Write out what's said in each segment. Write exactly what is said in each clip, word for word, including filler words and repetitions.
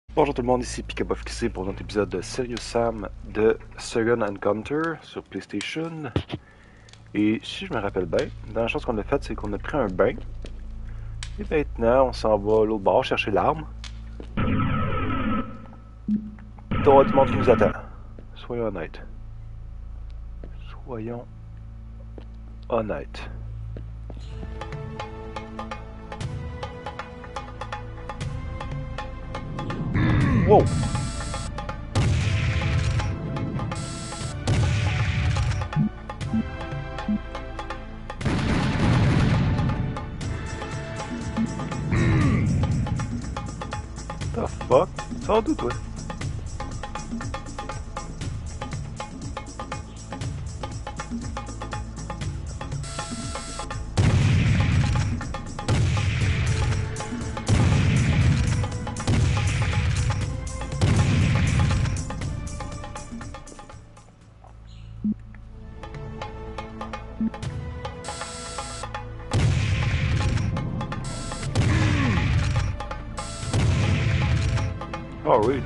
Bonjour tout le monde, ici Pikabuffkissé pour notre épisode de Serious Sam de Second Encounter sur PlayStation. Et si je me rappelle bien, la dernière chose qu'on a faite, c'est qu'on a pris un bain. Et maintenant, on s'en va à l'autre bord chercher l'arme. Il doit y avoir du monde qui nous attend. Soyons honnêtes. Soyons honnêtes. Wow! The fuck? Sors d'où, toi? Oh, really?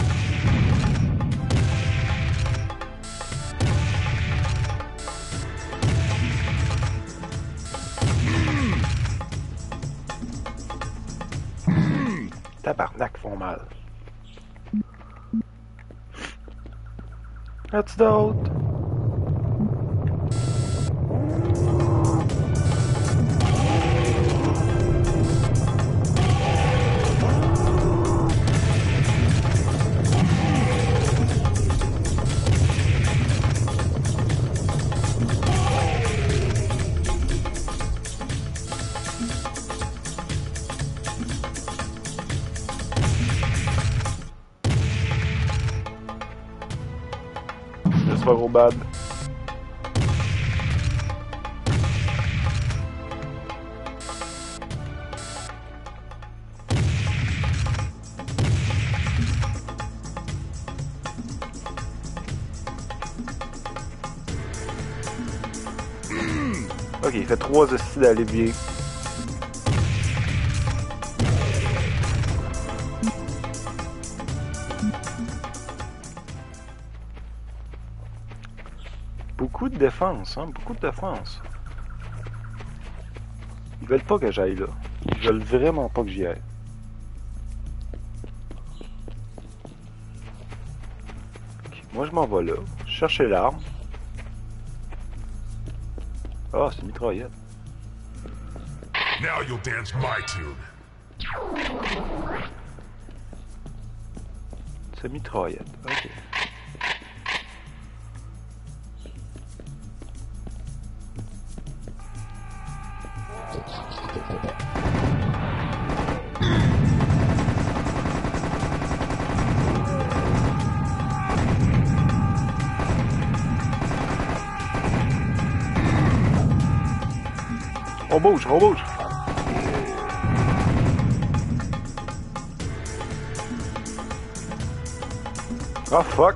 Tabarnak, font mal. That's d'autres. C'est pas gros bad. Ok, il fait trois hosties d'alivier. Beaucoup de défense, hein? Beaucoup de défense. Ils veulent pas que j'aille là. Ils veulent vraiment pas que j'y aille. Okay, moi, je m'en vais là. Chercher l'arme. Ah, oh, c'est une mitraillette. Now you'll dance my tune. C'est une mitraillette. Ok. On bouge, on bouge. Ah, fuck.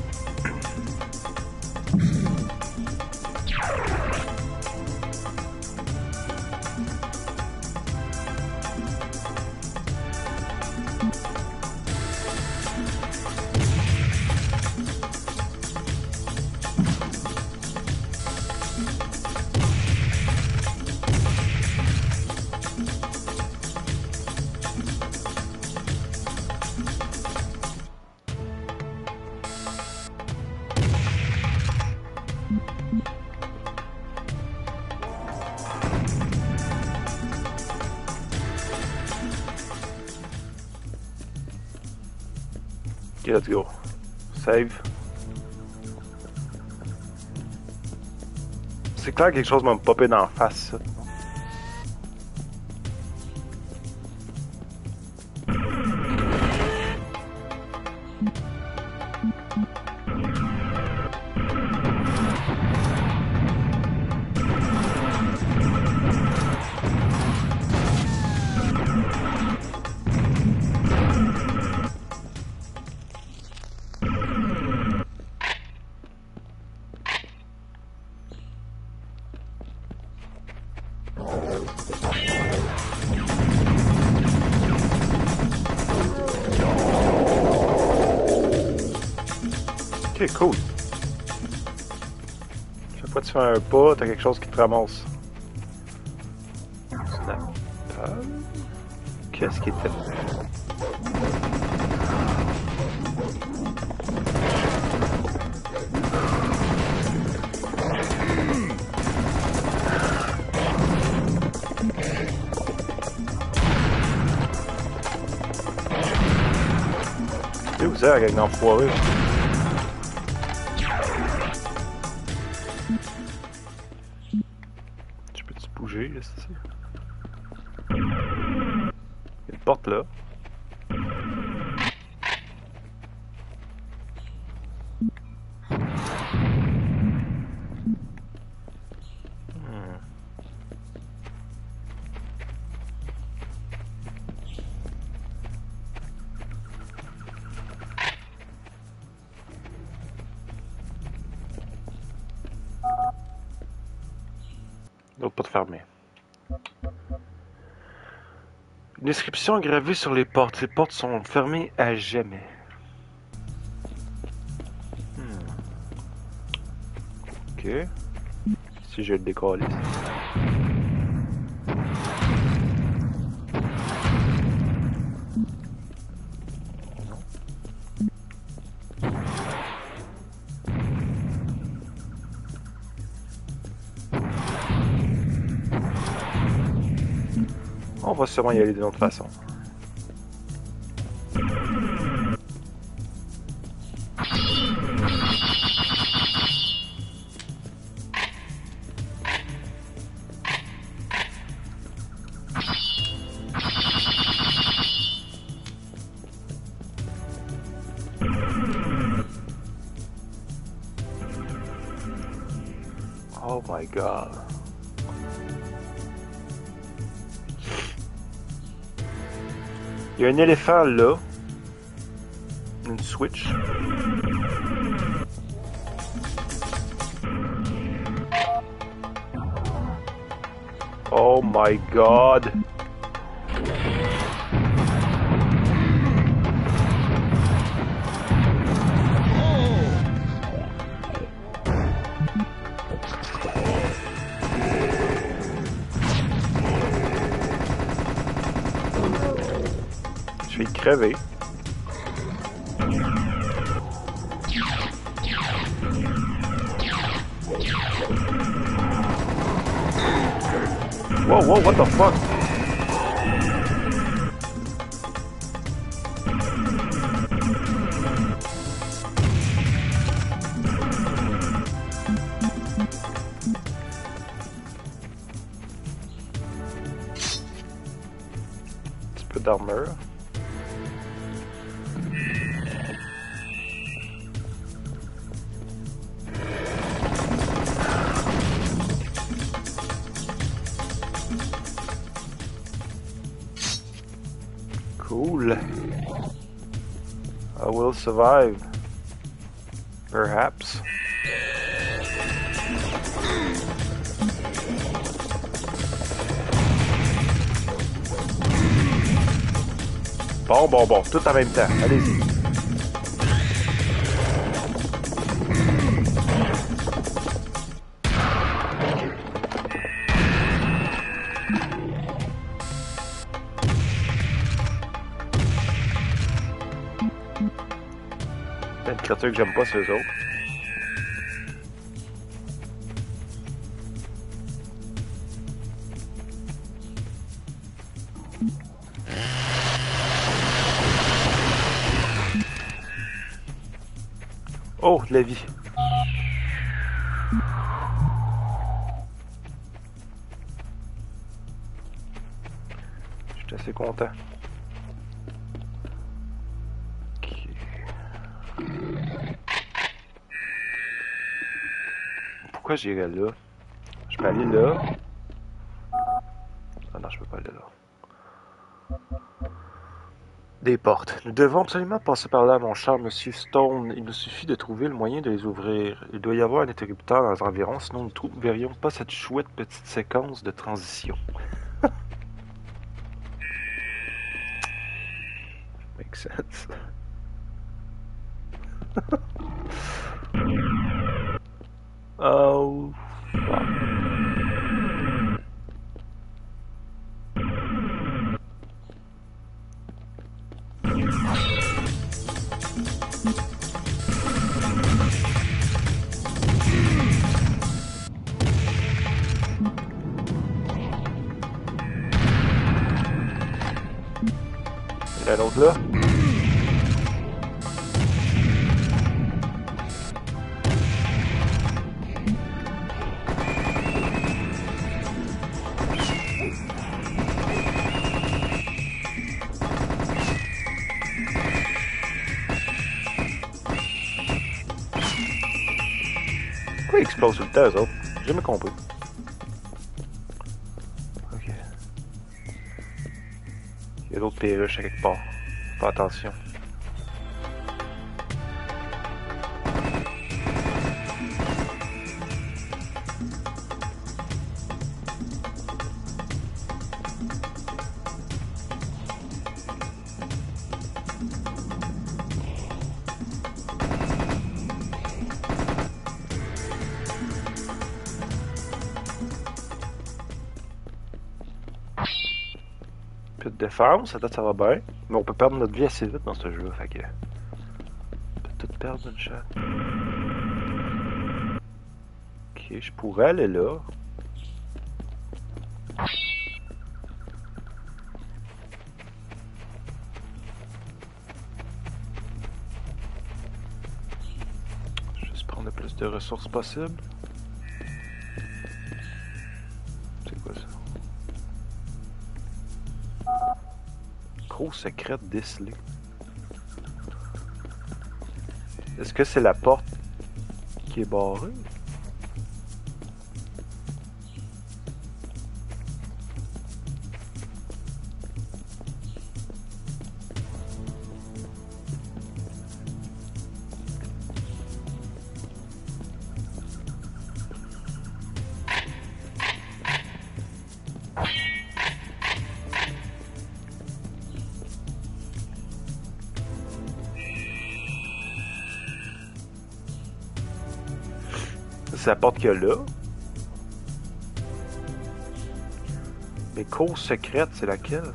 Ok, let's go. Save. C'est clair que quelque chose m'a popé dans la face, ça. Ok, cool. Chaque fois que tu fais un pas, t'as quelque chose qui te ramasse. Snap. Qu'est-ce qui était? Et vous avez avec l'enfoiré. Tu peux-tu bouger, là, c'est ça? Il y a une porte là. L'autre porte fermée. Une inscription gravée sur les portes. Les portes sont fermées à jamais. Hmm. Ok. Si je le décolle. On va sûrement y aller d'une autre façon. Oh my god. Il y a un éléphant là. Une switch. Oh my god. Je vais crever. Whoa, whoa, what the fuck? Un petit peu d'armure. Cool. I will survive. Perhaps. Bon, bon, bon, tout en même temps. Allez-y. Il y a une créature que j'aime pas, c'est eux autres. Oh, de la vie. Je suis assez content. Okay. Pourquoi j'irais là? Je peux aller là. Ah non, je peux pas aller là. Des portes. Nous devons absolument passer par là, mon cher Monsieur Stone. Il nous suffit de trouver le moyen de les ouvrir. Il doit y avoir un interrupteur dans les environs, sinon nous ne verrions pas cette chouette petite séquence de transition. Makes sense. un autre là. Pourquoi ils explosent tout le temps, eux autres? J'ai jamais compris. Ok. Il y a d'autres perruches à quelque part. Fais attention. De défense, ça, ça va bien. Mais on peut perdre notre vie assez vite dans ce jeu, fait que... On peut tout perdre d'une shot. Ok, je pourrais aller là. Juste prendre le plus de ressources possible. C'est quoi ça? Gros secrète décelée. Est-ce que c'est la porte qui est barrée? C'est la porte qu'il y a là. Mais cause secrète, c'est laquelle?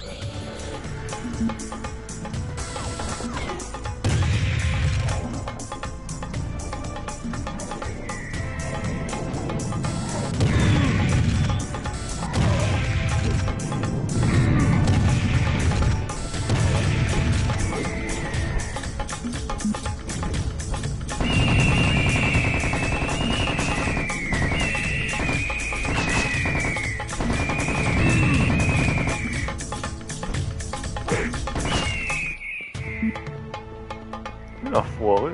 Enfoiré.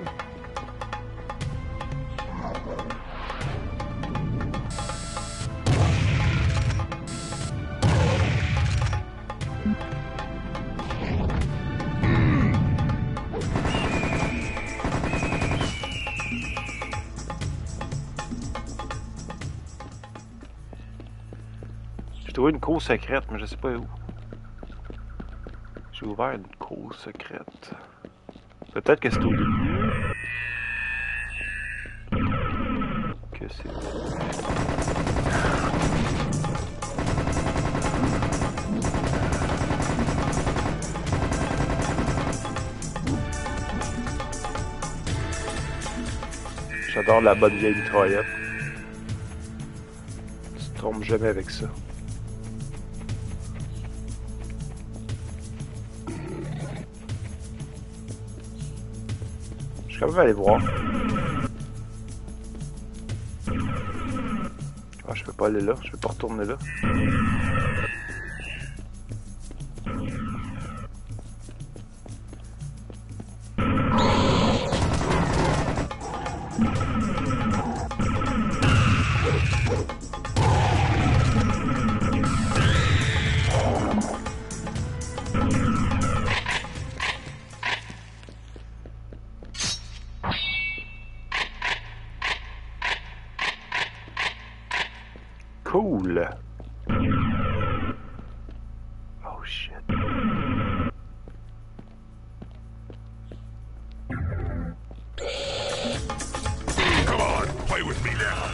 J'ai trouvé une cour secrète, mais je sais pas où. J'ai ouvert une cour secrète. Peut-être que c'est au début. Que c'est... J'adore la bonne vieille mitraillette. Tu te trompes jamais avec ça. Je vais quand même aller voir. Ah, je peux pas aller là, je peux pas retourner là. Cool. Oh shit. Come on, play with me now.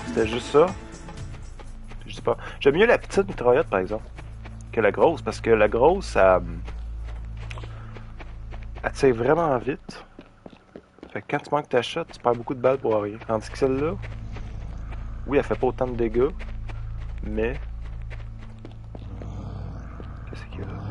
C'était juste ça. Je sais pas. J'aime mieux la petite mitraillette, par exemple, que la grosse, parce que la grosse, elle, elle tire vraiment vite. Fait que quand tu manques ta shot, tu perds beaucoup de balles pour rien. Tandis que celle-là, oui, elle fait pas autant de dégâts, mais... Qu'est-ce qu'il y a là?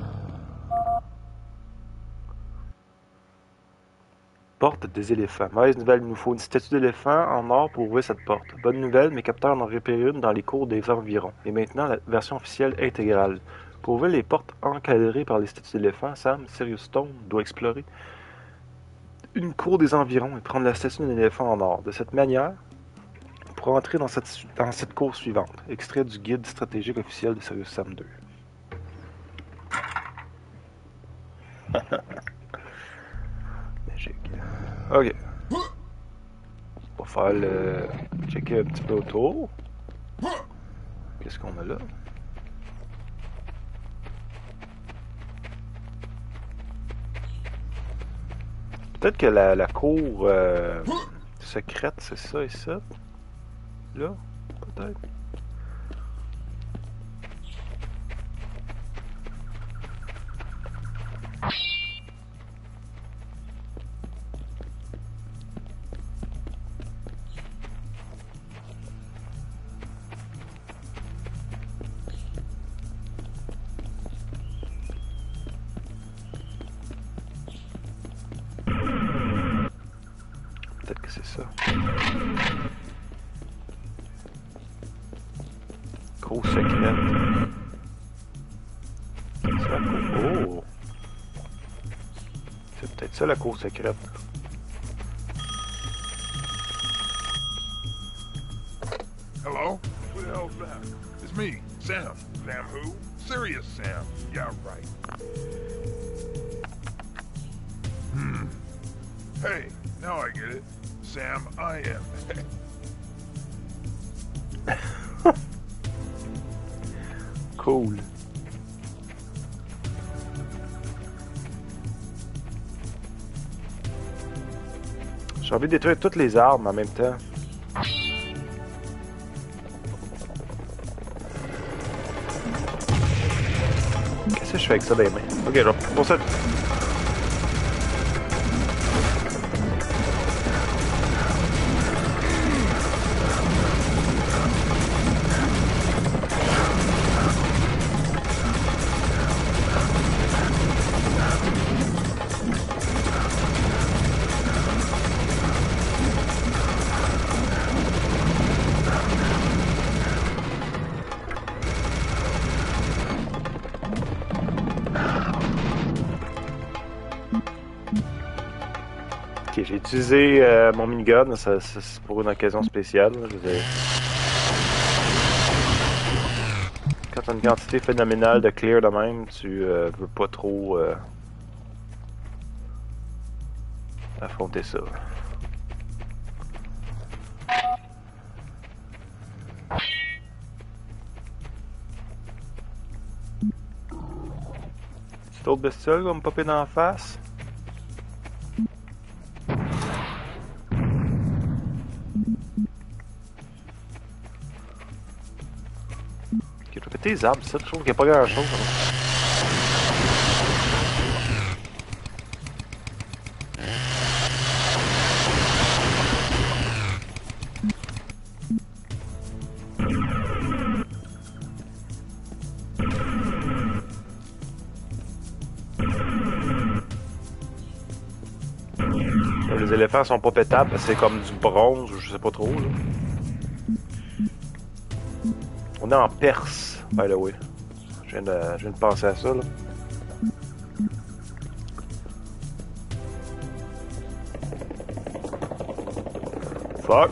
Porte des éléphants. Mauvaise nouvelle, il nous faut une statue d'éléphant en or pour ouvrir cette porte. Bonne nouvelle, mes capteurs en ont repéré une dans les cours des environs. Et maintenant, la version officielle intégrale. Pour ouvrir les portes encadrées par les statues d'éléphants, Sam, Sirius Stone doit explorer une cour des environs et prendre la statue d'un éléphant en or. De cette manière, pour entrer dans cette, dans cette cour suivante. Extrait du guide stratégique officiel de Sirius Sam deux. Magique. Ok. On va faire le... checker un petit peu autour. Qu'est-ce qu'on a là? Peut-être que la, la cour euh, secrète, c'est ça et ça. Là, peut-être. Peut-être que c'est ça. Cour secrète. C'est la cour... Oh! C'est peut-être ça la cour secrète. Hello? Who the hell's that? It's me, Sam. Sam who? Serious Sam. Yeah, right. Hmm. Hey, now I get it. Sam, I am. Cool. J'ai envie de détruire toutes les armes en même temps. Qu'est-ce que je fais avec ça dans les mains? Ok, genre, pour ça... Ok, j'ai utilisé euh, mon minigun, ça, ça, c'est pour une occasion spéciale. Là, je veux dire. Quand tu as une quantité phénoménale de clear de même, tu euh, veux pas trop euh, affronter ça. C'est autre bestiole qui va me popper dans la face. Ok, je vais péter les arbres, ça, je trouve qu'il n'y a pas grand chose. Hein. Les éléphants sont pas pétables, c'est comme du bronze ou je sais pas trop. Là. On est en Perse, by the way. Je viens de, je viens de penser à ça. Là. Fuck.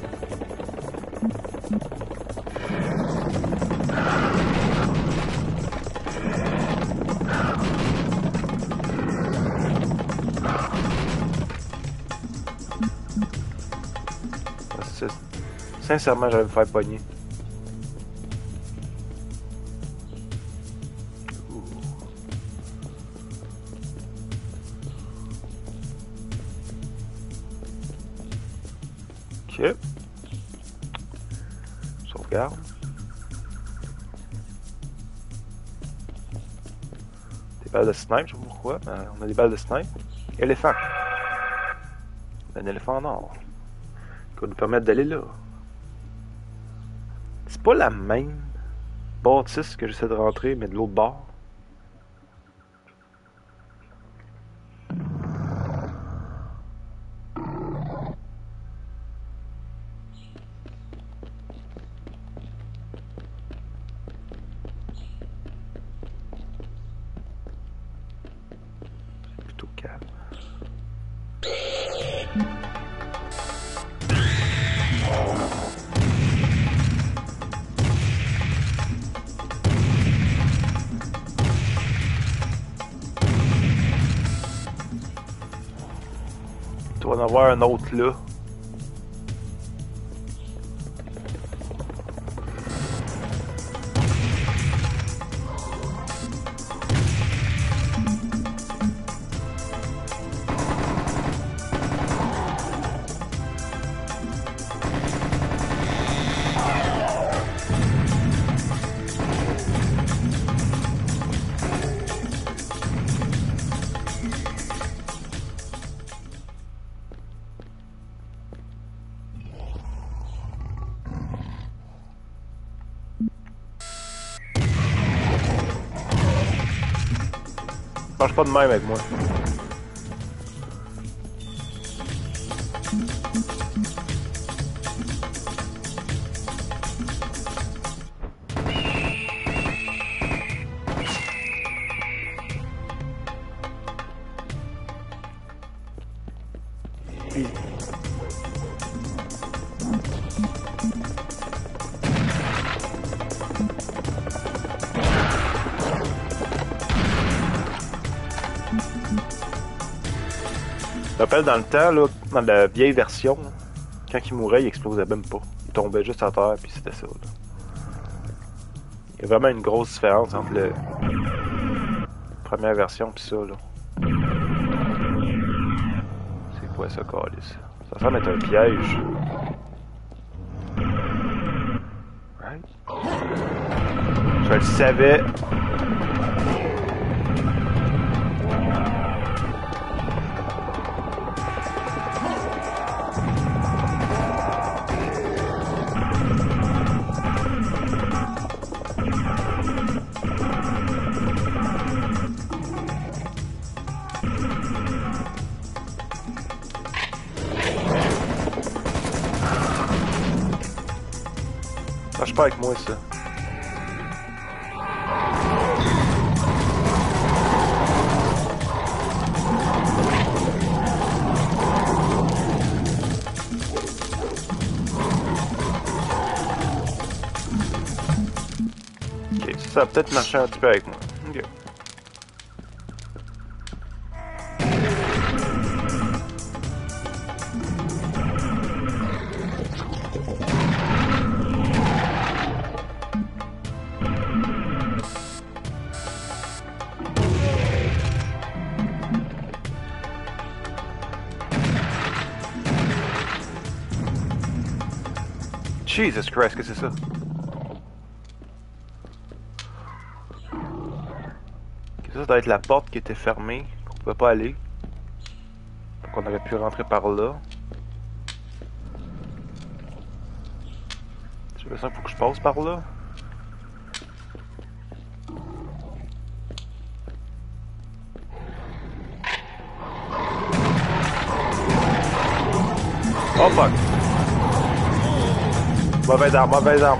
Sincèrement, j'allais me faire pogner. Ok. sauvegarde. Des balles de snipe, je sais pas pourquoi, mais on a des balles de snipe. Éléphant. Un éléphant en or. Qui va nous permettre d'aller là. C'est pas la même bâtisse que j'essaie de rentrer, mais de l'autre bord. Plutôt calme. Il doit en avoir un autre là. Marche pas de même avec moi. Puis... Je me rappelle dans le temps, là, dans la vieille version, quand il mourait, il explosait même pas. Il tombait juste à terre, puis c'était ça. Là. Il y a vraiment une grosse différence entre la première version et ça. Là. C'est quoi ça, calice? Ça semble être un piège. Right? Je le savais. Marche pas avec moi, ça. Ok, ça, ça va peut-être marcher un petit peu avec moi. Ok. Jesus Christ, qu'est-ce que c'est ça? Ça doit être la porte qui était fermée, qu'on pouvait pas aller. Donc on aurait pu rentrer par là. J'ai l'impression qu'il faut que je passe par là. Oh fuck! Mauvaise arme, mauvaise arme.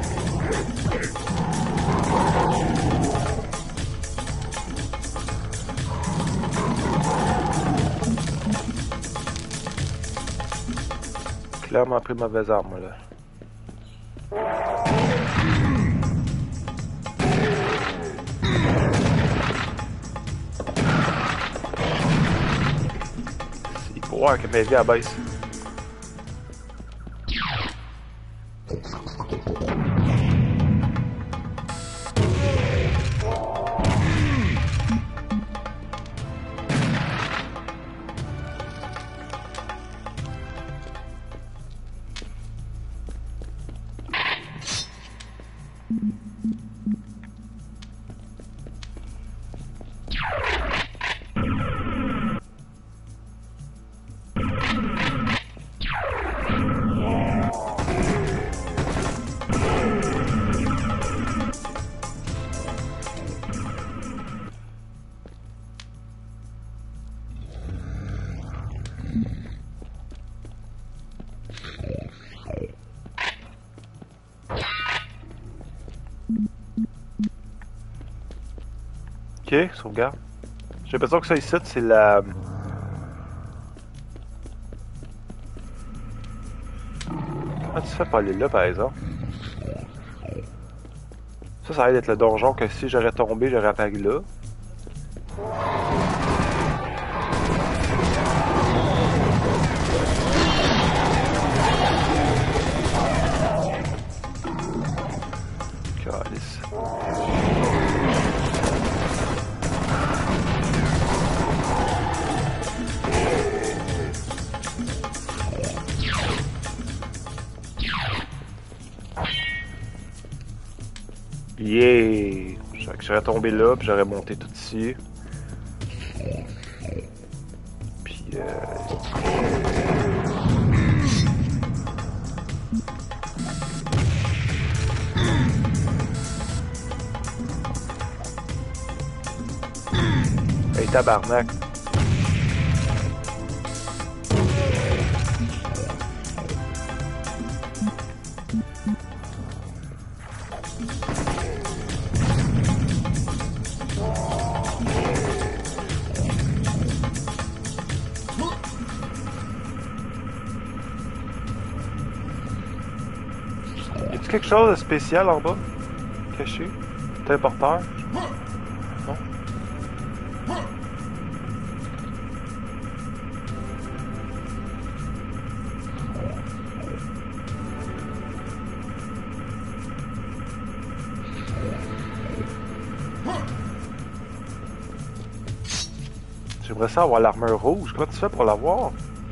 Clairement pris mauvaise arme, là. Il faut voir que ma vie abaisse. Ok, sauvegarde. J'ai l'impression que ça ici, c'est la... Comment tu fais pour aller là, par exemple? Ça, ça va être le donjon que si j'aurais tombé, j'aurais apparu là. Calice. Yeah! J'aurais tombé là, puis j'aurais monté tout ici. Puis euh... Hey, tabarnak! Y a quelque chose de spécial en bas? Caché? Téléporteur? Non? J'aimerais ça avoir l'armure rouge. Comment tu fais pour l'avoir?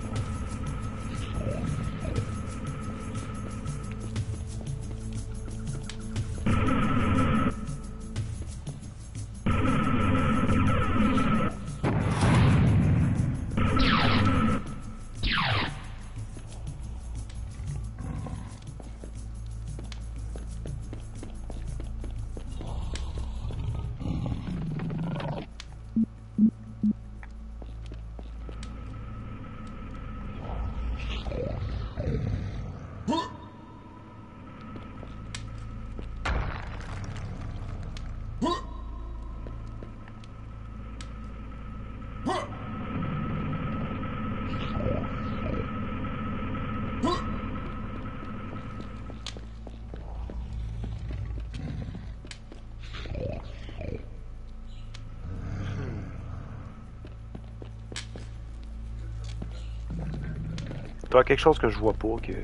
Il doit y avoir quelque chose que je vois pas que...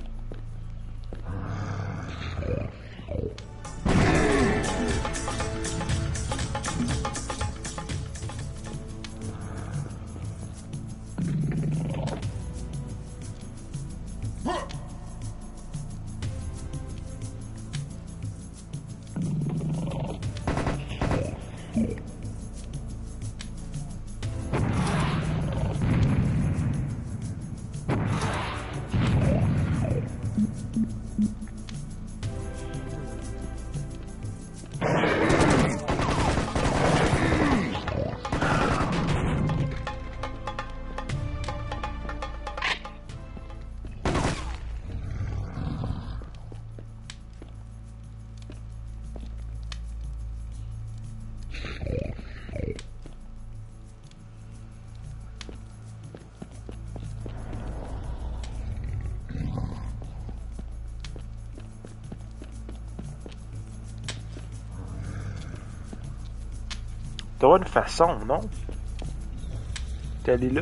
Il doit y avoir une façon, non? D'aller là.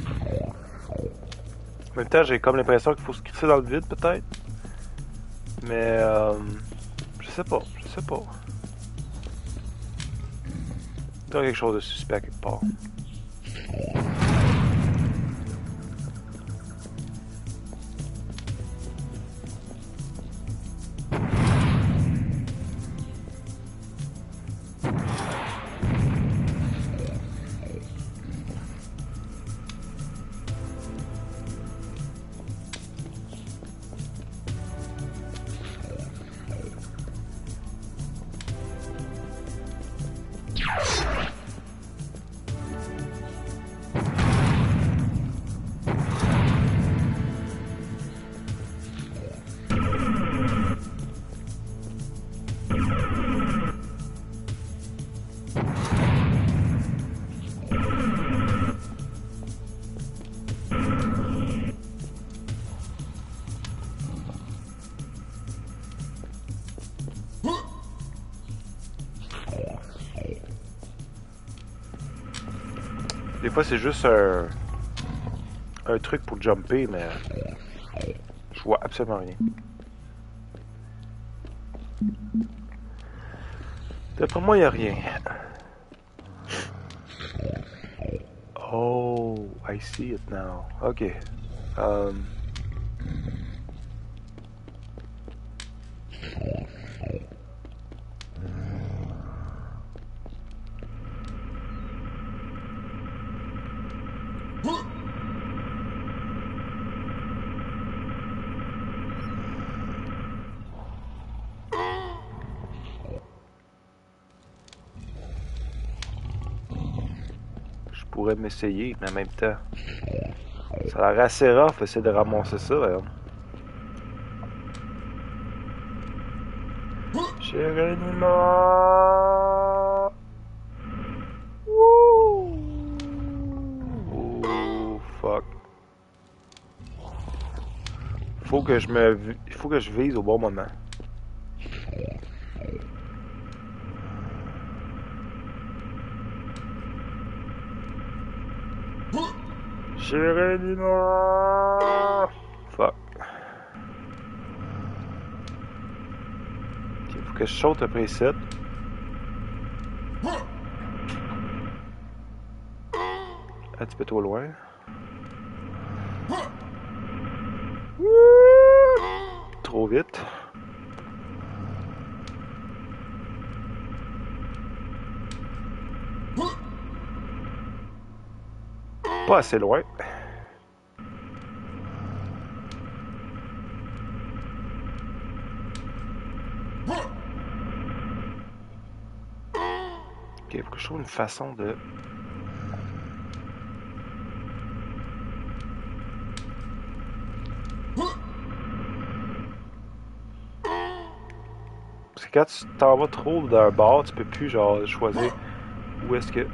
En même temps, j'ai comme l'impression qu'il faut se crisser dans le vide, peut-être. Mais, euh, je sais pas, je sais pas. Il y a quelque chose de suspect quelque part. Des fois, c'est juste un... un truc pour jumper, mais... je vois absolument rien. D'après moi, il n'y a rien. Oh, I see it now. Ok. Um... Je pourrais m'essayer, mais en même temps... ça a l'air assez rough, essayer de ramasser ça, hein. Chéréniment! Wouh! Oh, fuck. Faut que je me... Il faut que je vise au bon moment. Chéréniment! Fuck. Ok, faut que je saute après ici. Un petit peu trop loin. Trop vite. Pas assez loin. Ok, faut que je trouve une façon de... Parce que quand tu t'en vas trop d'un bord, tu peux plus genre choisir où est-ce que...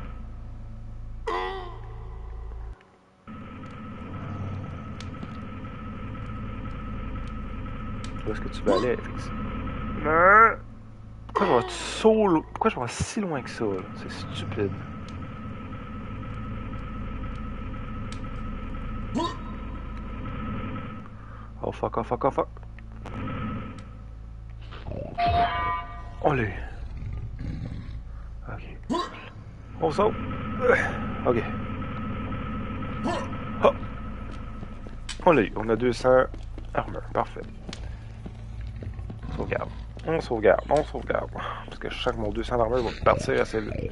Où est-ce que tu veux aller, effectivement. Non! Pourquoi je vais so... Pourquoi je vais si loin que ça, là? C'est stupide. Oh fuck, oh fuck, oh fuck. On l'a eu. Ok. On saute. Ok. Oh. On l'a eu. On a deux cents armures. Parfait. Sauvegarde. On sauvegarde. On sauvegarde. Parce que je sens que mon deux cents d'armure va partir assez vite.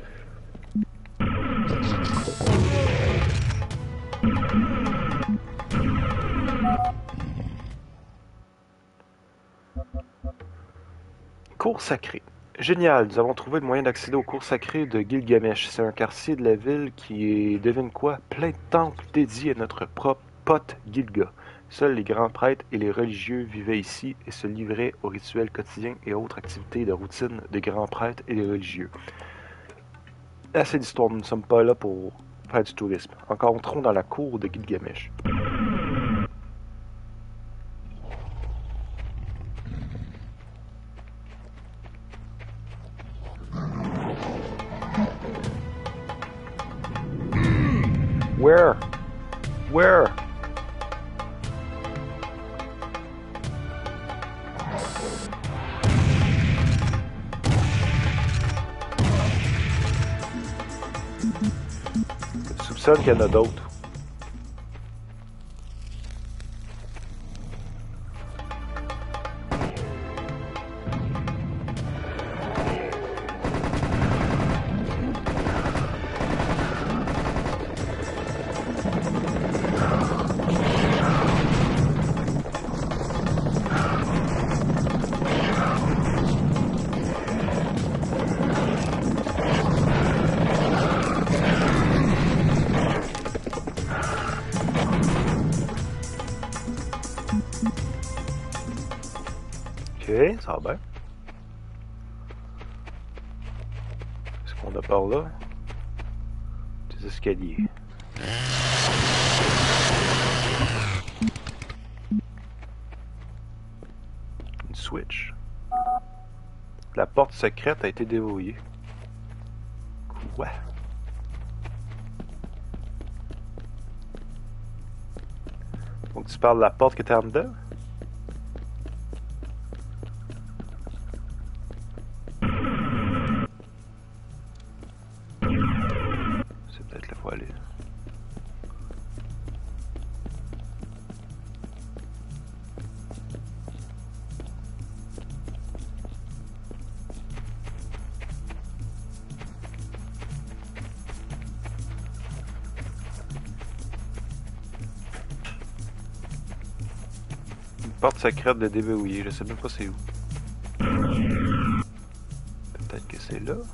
Cours sacrée. Génial, nous avons trouvé le moyen d'accéder au cours sacré de Gilgamesh. C'est un quartier de la ville qui est, devine quoi, plein de temples dédiés à notre propre pote Gilga. Seuls les grands prêtres et les religieux vivaient ici et se livraient aux rituels quotidiens et autres activités de routine des grands prêtres et des religieux. Assez d'histoire, nous ne sommes pas là pour faire du tourisme. Encore entrons dans la cour de Gilgamesh. Where? Where? Je soupçonne qu'il y en a d'autres. Ok, ça va bien. Qu'est-ce qu'on a par là? Des escaliers. Une switch. La porte secrète a été déverrouillée. Quoi? Donc tu parles de la porte qui était en dedans? C'est peut-être la fois aller. Porte secrète de déverrouiller, je sais même pas c'est où. Peut-être que c'est là.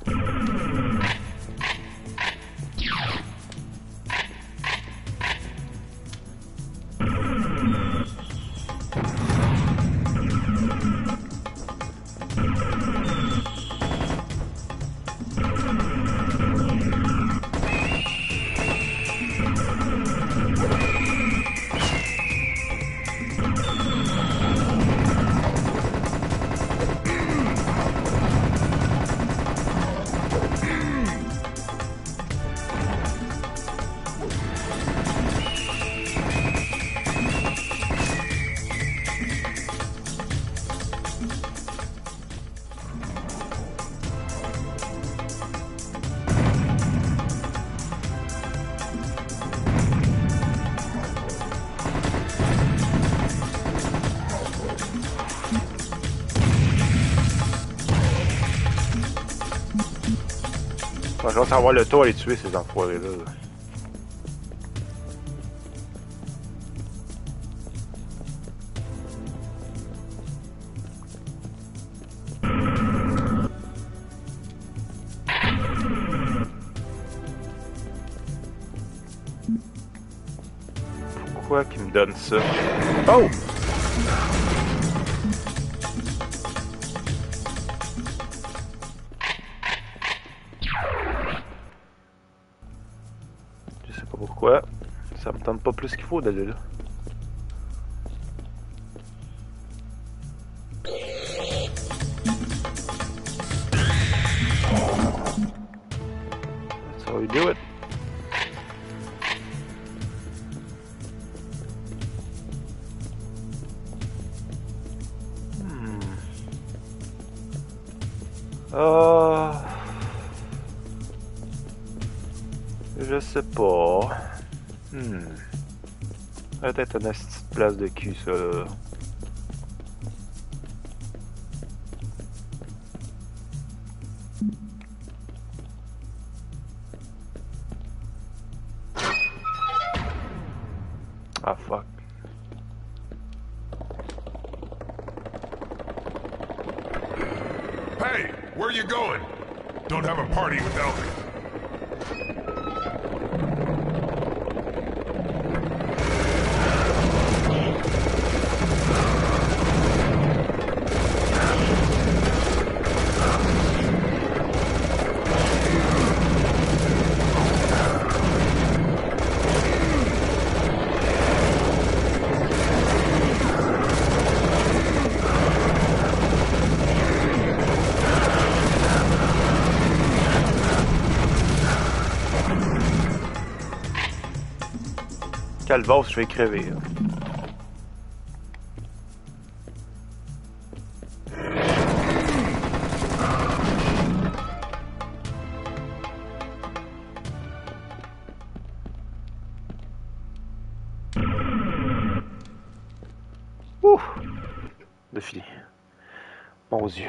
Je vais savoir le tour à les tuer, ces enfoirés-là. Pourquoi qu'il me donne ça? Oh! Pourquoi? Ça me tente pas plus qu'il faut d'aller là. That's how we do it. Hmm. Oh. Je sais pas. Hmm. Peut-être une petite place de cul, ça, là. Ah, fuck. Hey, where you going? Don't have a party without me. Calvos, je vais crever. Là. Ouh! De fini. Mon Dieu.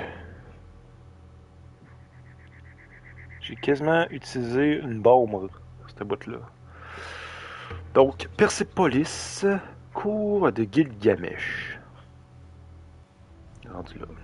J'ai quasiment utilisé une bombe, cette boîte-là. Donc, Persépolis, cour de Gilgamesh. Rendu là.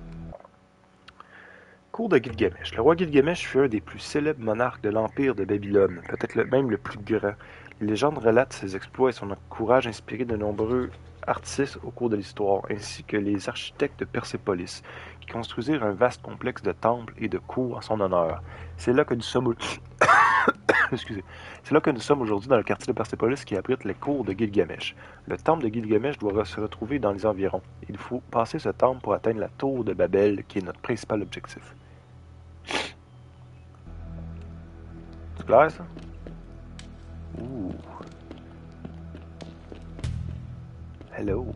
Cour de Gilgamesh. Le roi Gilgamesh fut un des plus célèbres monarques de l'Empire de Babylone, peut-être le, même le plus grand. Les légendes relatent ses exploits et son courage inspiré de nombreux artistes au cours de l'histoire, ainsi que les architectes de Persépolis, qui construisirent un vaste complexe de temples et de cours en son honneur. C'est là que nous sommes... Excusez. C'est là que nous sommes aujourd'hui dans le quartier de Persépolis qui abrite les cours de Gilgamesh. Le temple de Gilgamesh doit se retrouver dans les environs. Il faut passer ce temple pour atteindre la tour de Babel, qui est notre principal objectif. C'est clair, ça? Ouh. Hello.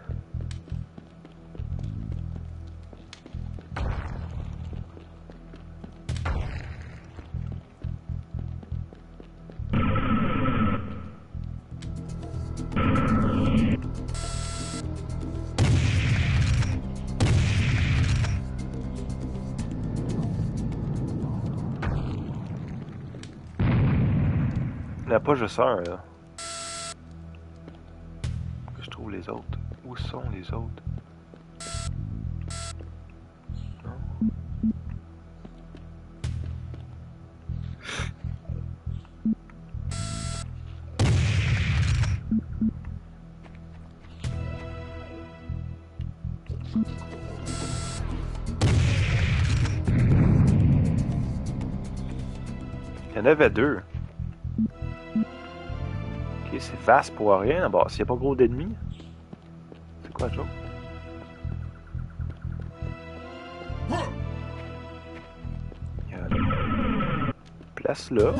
La poche de sœur, là. Que je trouve les autres. Où sont les autres? Non? Il y en avait deux. Ok, c'est vaste pour rien. Bon, s'il n'y a pas gros d'ennemis. C'est quoi, Joe? Il y a une place là.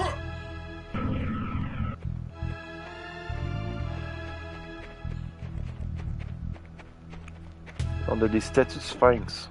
On a des statues de sphinx.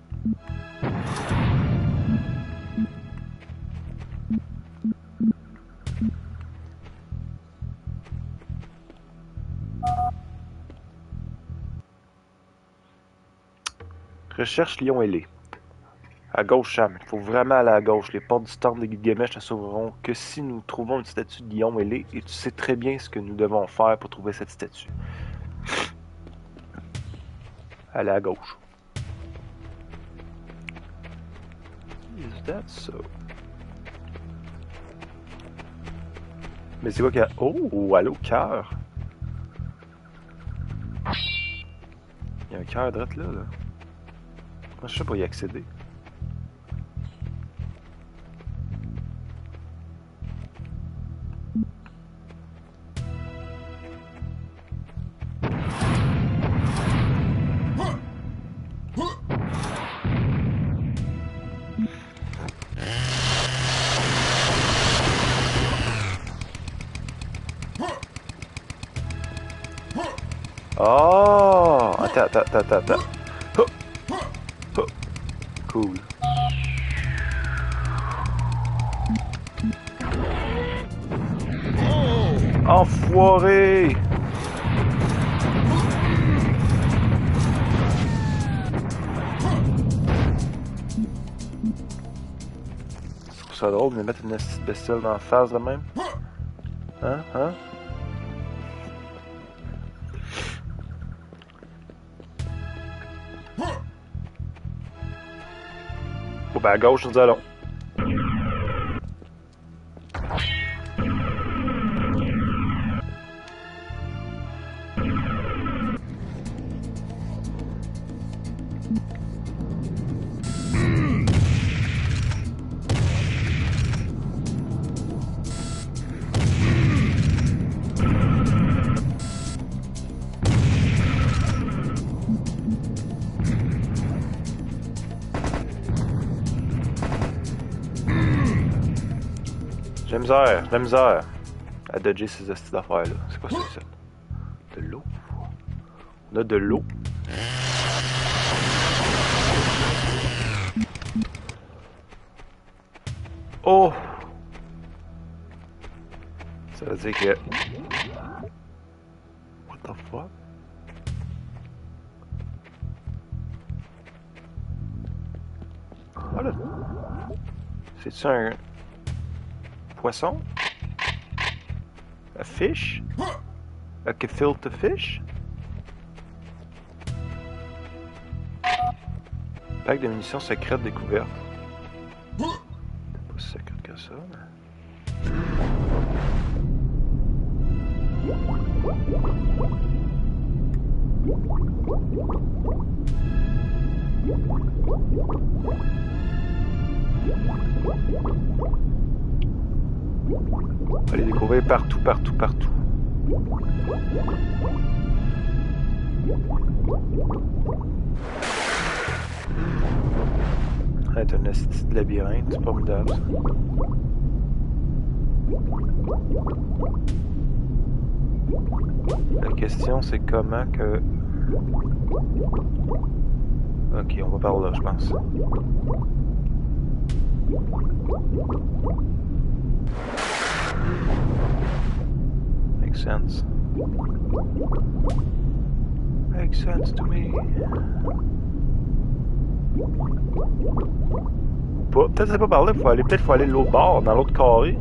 Recherche lion ailé. À gauche, Sam. Il faut vraiment aller à gauche. Les portes du temple de Gilgamesh ne s'ouvriront que si nous trouvons une statue de lion ailé et tu sais très bien ce que nous devons faire pour trouver cette statue. Allez à gauche. Is that so? Mais c'est quoi qu'il y a? Oh, allô, cœur! Il y a un cœur droit là, là. Moi, je sais pas y accéder. Oh! Attends, attends, attends, attends. Oh! Oh! Cool. Enfoiré! Je trouve ça drôle de me mettre une petite bestiole dans la face de même. Hein? Hein? Oh, ben à gauche, nous allons. J'ai la misère, j'ai la misère à dodger ces astuces d'affaires-là. C'est quoi ça? De l'eau? On a de l'eau. Oh! Ça veut dire que... What the fuck? Voilà. C'est-tu un... poisson? A fish? A gefilte fish? Pack de munitions secrètes découverte. C'est pas si secret que ça, mais... On va les découvrir partout, partout, partout. C'est un esti de labyrinthe, c'est formidable ça. La question c'est comment que... Ok, on va par là, je pense. Makes sense. Makes sense to me. Pas, peut-être c'est pas par là, faut aller, peut-être faut aller de l'autre bord, dans l'autre carré.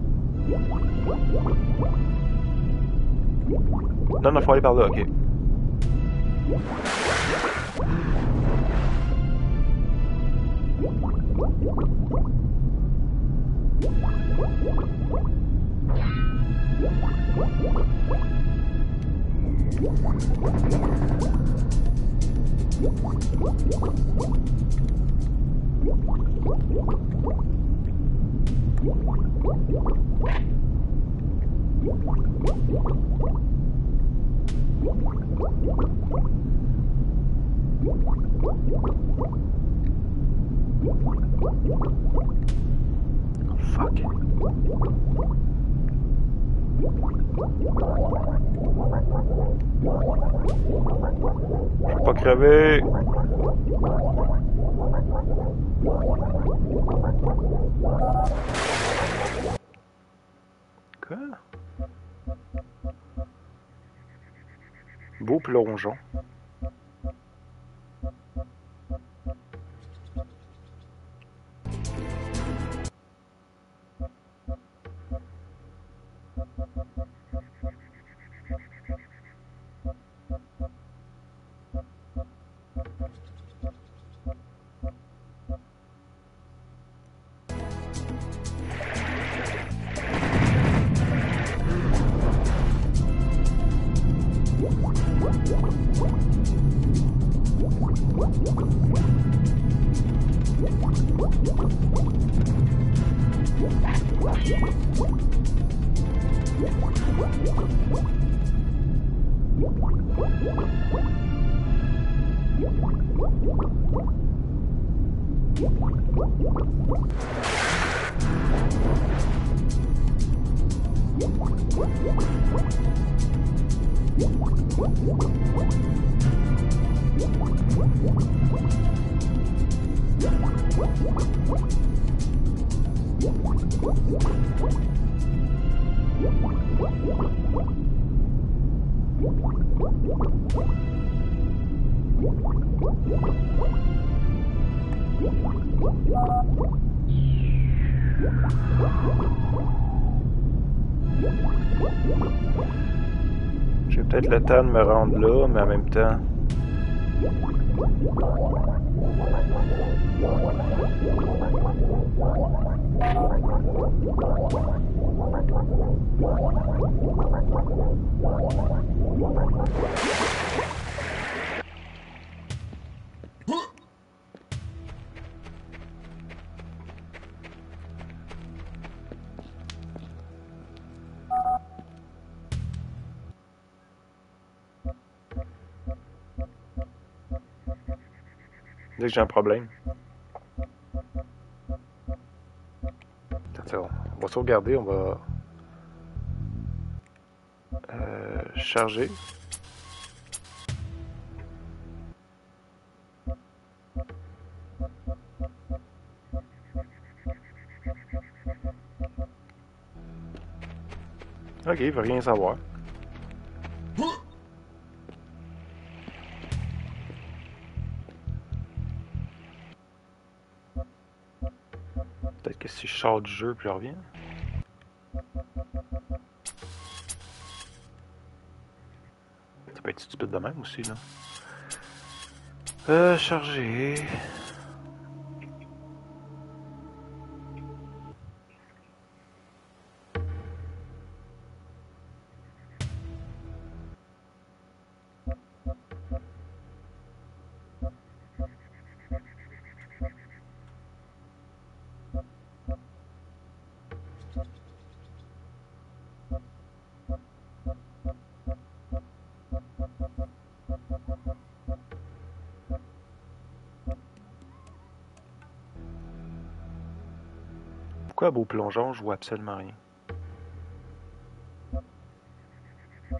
Non, non, faut aller par là, ok. Fuck. Je vais pas crever. Quoi? Beau plongeon. J'ai peut-être le temps de me rendre là, mais en même temps... Dès que j'ai un problème. Attends, on va sauvegarder, on va euh, charger. Ok, il veut rien savoir. Peut-être que si je sors du jeu, puis je reviens. Ça peut être stupide de même aussi, là. Euh, charger. Pourquoi beau plongeon, je vois absolument rien.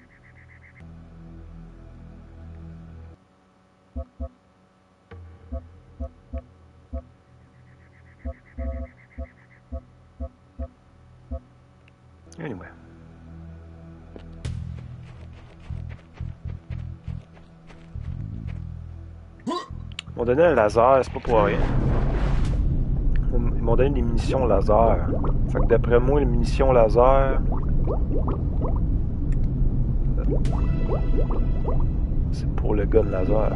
Anyway. Ils m'ont donné un laser, c'est pas pour rien. Ils m'ont donné des munitions laser. Fait que d'après moi, les munitions laser... c'est pour le gun laser.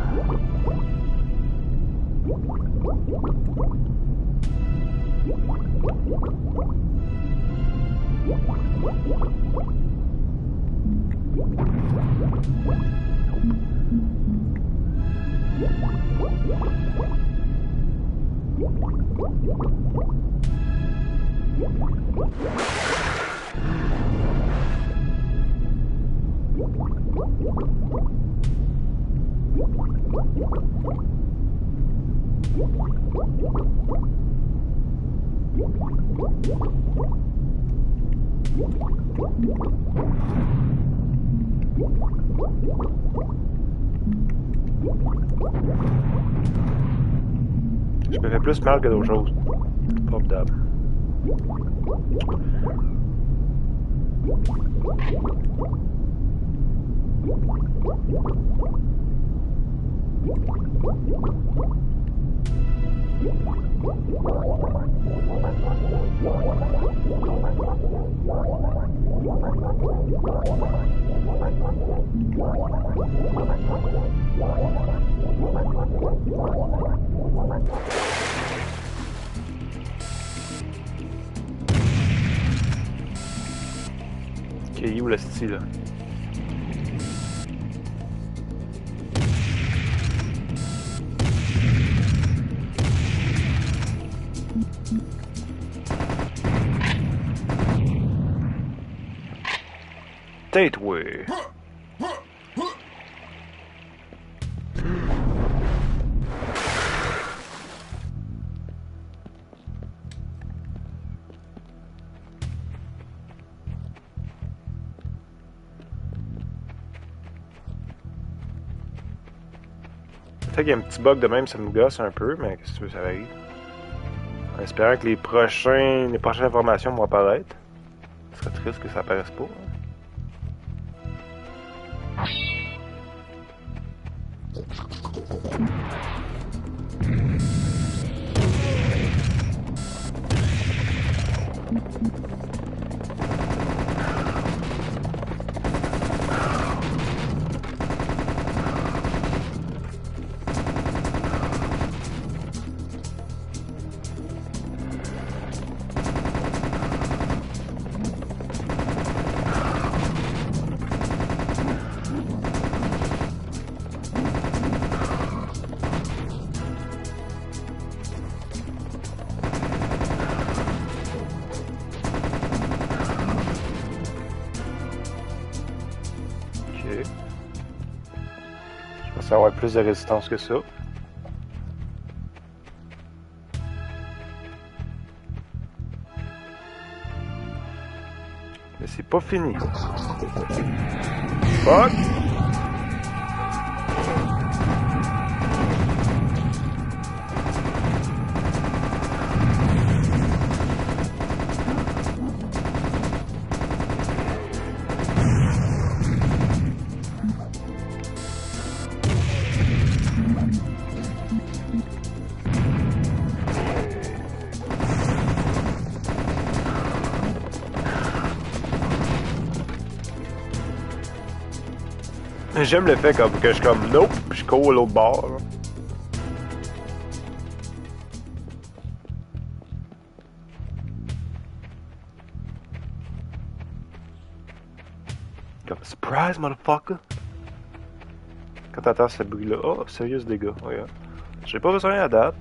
Je me fais plus mal que d'autres choses. Probable. Ok, il est où le style là? Tate-way. Peut-être qu'il y a un petit bug de même, ça me gosse un peu, mais qu'est-ce que tu veux, ça arrive. En espérant que les prochains, les prochaines informations vont apparaître. Ce serait triste que ça apparaisse pas. Hein. Ça va avoir plus de résistance que ça. Mais c'est pas fini. Fuck! J'aime le fait comme, que je suis comme nope, puis je cours à l'autre bord. Là. Comme surprise, motherfucker! Quand t'entends ce bruit-là, oh, sérieux dégâts, regarde. J'ai pas besoin à date.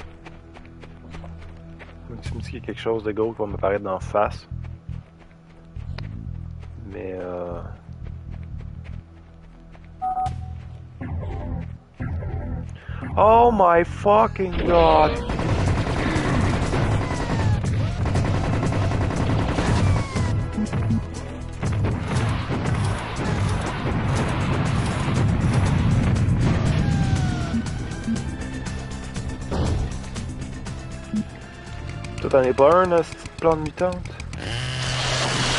Tu me dis qu'il y a quelque chose de gros qui va m'apparaître d'en face. Mais euh. Oh my fucking god! Toi t'en es pas un, là, cette petite plante mutante?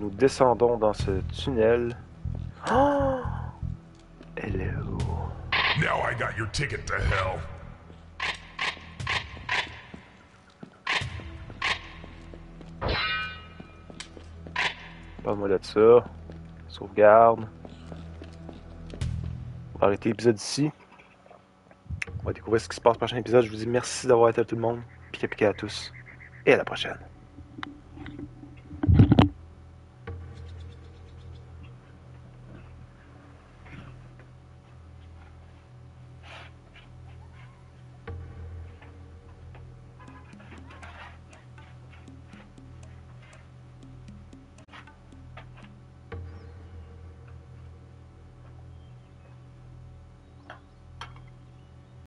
nous descendons dans ce tunnel. Oh! Hello. Now I got your ticket to hell. Parle-moi de ça. Sauvegarde. On va arrêter l'épisode ici. On va découvrir ce qui se passe au prochain épisode. Je vous dis merci d'avoir été là tout le monde. Piqué piqué à tous. Et à la prochaine.